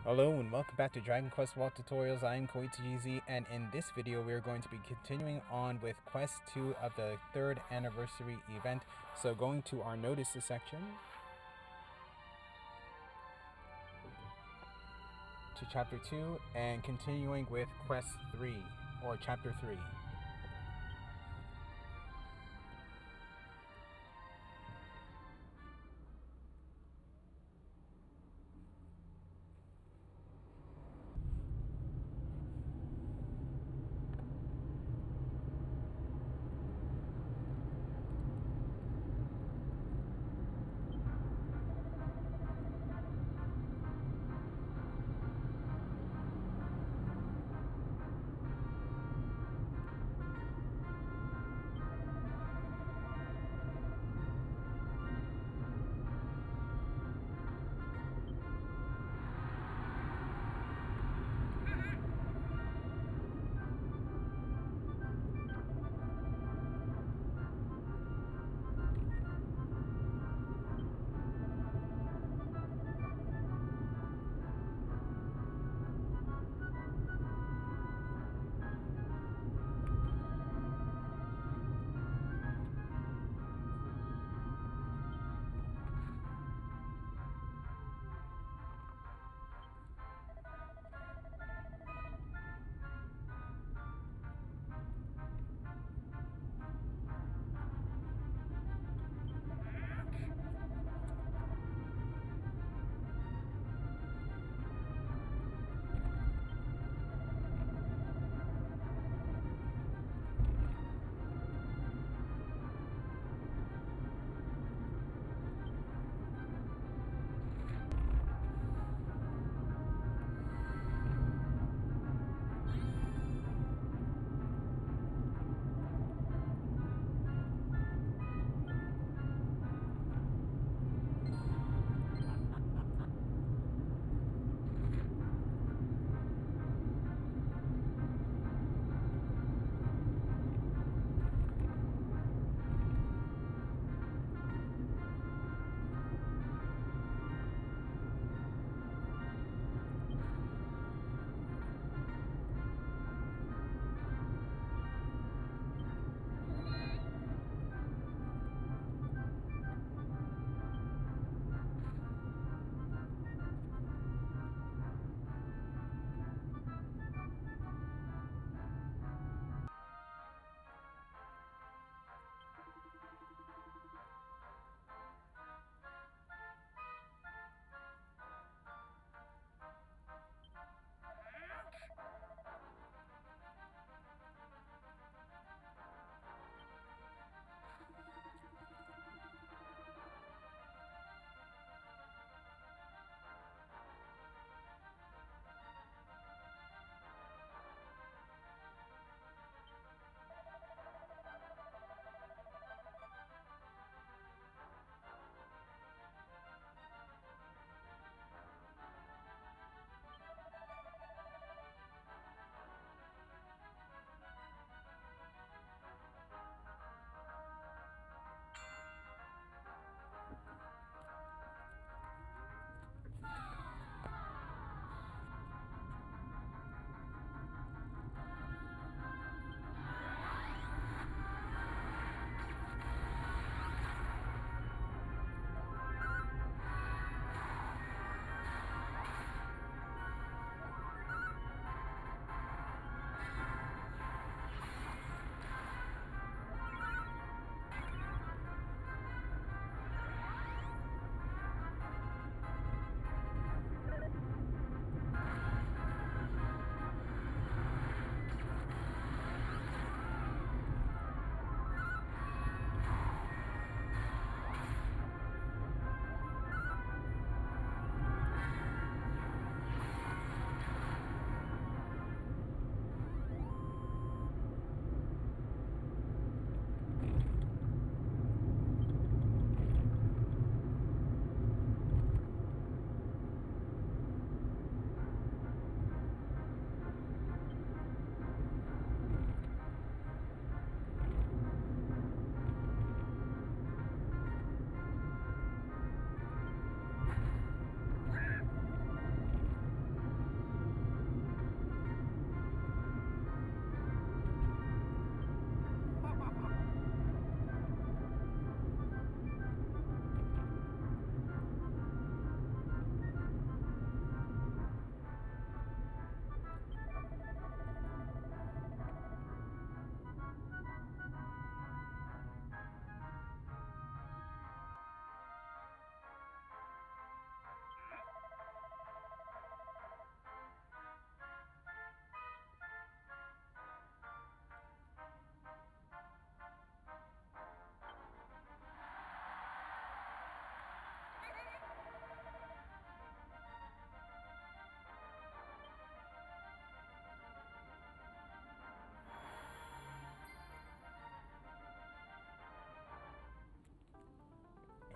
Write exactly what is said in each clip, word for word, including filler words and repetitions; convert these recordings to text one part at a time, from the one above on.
Hello and welcome back to Dragon Quest Walk Tutorials. I am Koichi, and in this video we are going to be continuing on with Quest two of the third anniversary event. So going to our notices section to chapter two and continuing with Quest three or chapter three.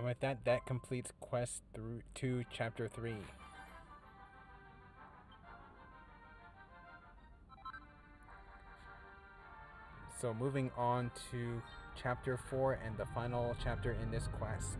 And with that, that completes quest through two, chapter three. So moving on to chapter four and the final chapter in this quest.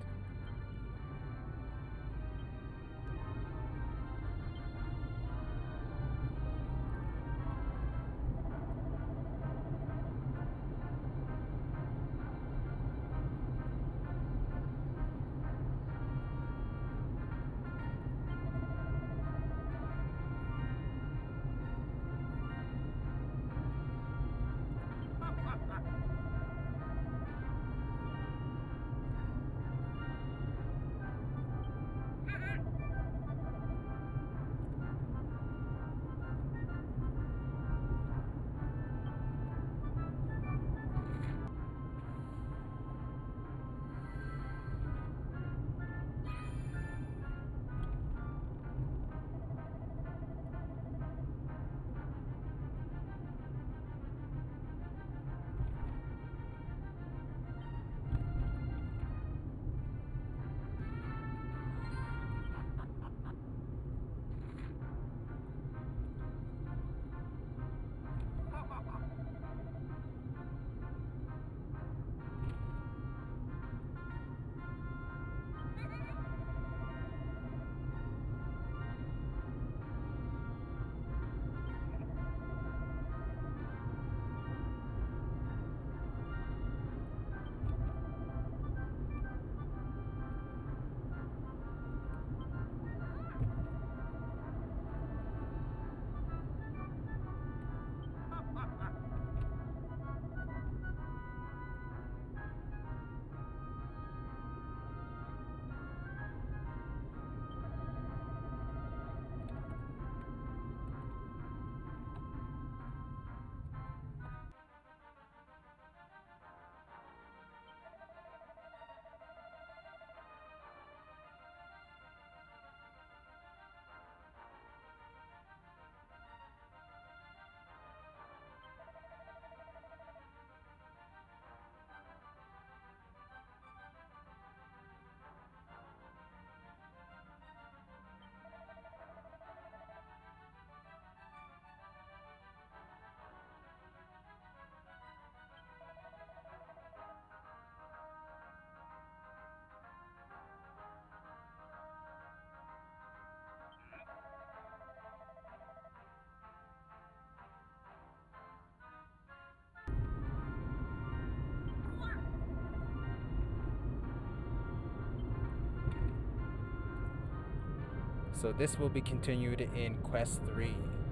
So this will be continued in quest three.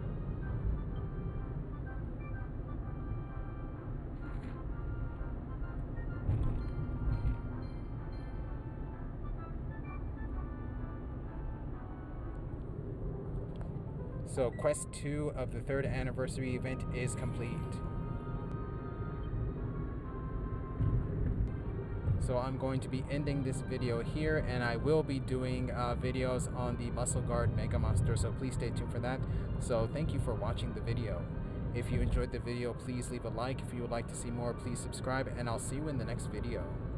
So quest two of the third anniversary event is complete. So I'm going to be ending this video here, and I will be doing uh, videos on the Muscle Guard Mega Monster, so please stay tuned for that. So thank you for watching the video. If you enjoyed the video, please leave a like. If you would like to see more, please subscribe, and I'll see you in the next video.